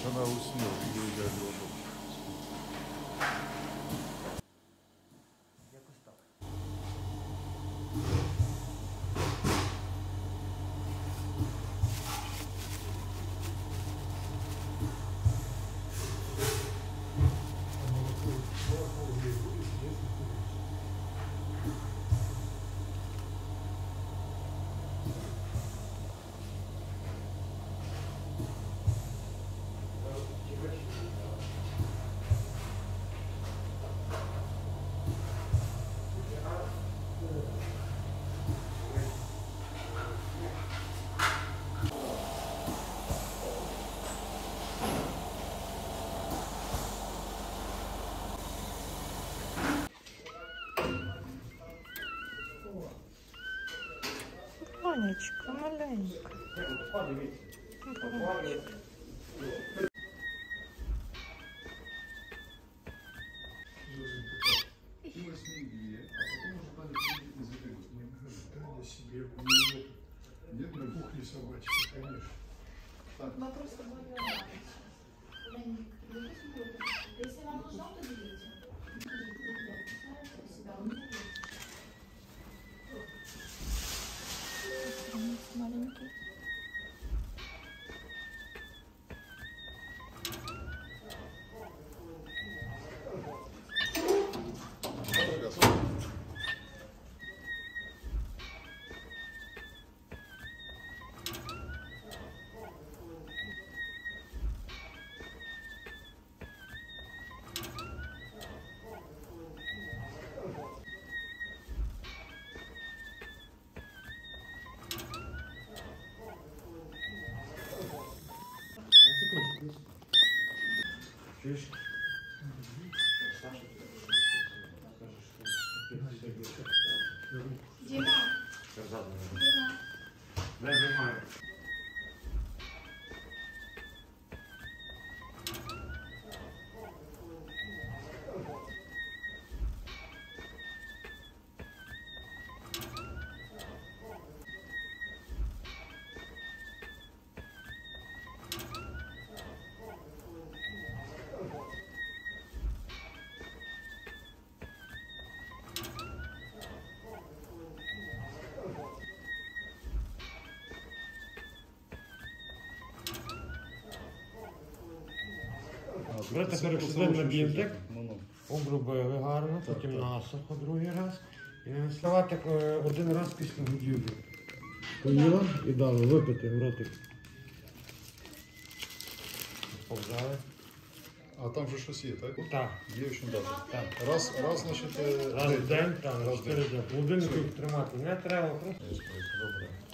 вона уснула, її дядю. Якось так. Бонечка, маленька. Бонечка. Нет, на кухне собачки, конечно. Вопрос с тобой если вам нужно, то берите. Маленький. Чуєш? Дима. Сказав мені. Дима. Не займаю. Берете 41 набірник, обробили гарно, потім насухо другий раз. І наставати один раз після годівлі. Поїла і дали випити в ротик. Повзали. А там же щось є, так? Так. Є що дати. Так. Раз, значить, Раз в день, раз в день. в холодильнику їх тримати не треба, просто. Добре.